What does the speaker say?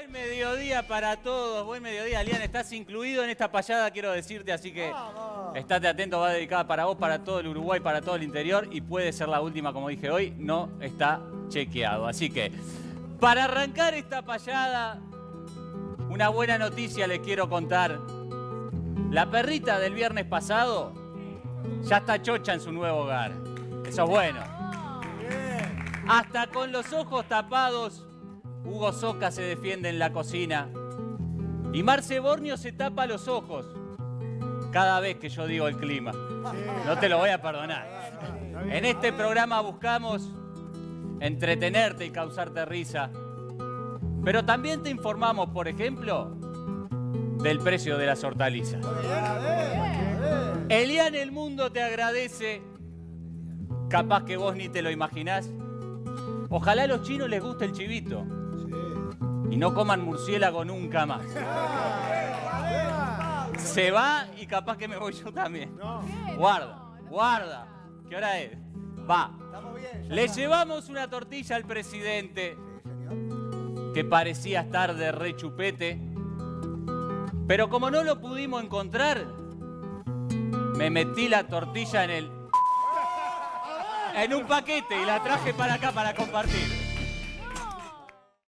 Buen mediodía para todos, buen mediodía. Lian, estás incluido en esta payada, quiero decirte, así que estate atento, va dedicada para vos, para todo el Uruguay, para todo el interior y puede ser la última, como dije hoy, no está chequeado. Así que, para arrancar esta payada, una buena noticia les quiero contar. La perrita del viernes pasado ya está chocha en su nuevo hogar. Eso es bueno. Hasta con los ojos tapados, Hugo Soca se defiende en la cocina. Y Marce Bornio se tapa los ojos cada vez que yo digo el clima. No te lo voy a perdonar. En este programa buscamos entretenerte y causarte risa. Pero también te informamos, por ejemplo, del precio de las hortalizas. Elian El Mundo te agradece. Capaz que vos ni te lo imaginás. Ojalá a los chinos les guste el chivito. Y no coman murciélago nunca más. Se va y capaz que me voy yo también. Guarda, guarda. ¿Qué hora es? Va. Le llevamos una tortilla al presidente que parecía estar de re chupete. Pero como no lo pudimos encontrar, me metí la tortilla en un paquete y la traje para acá para compartir.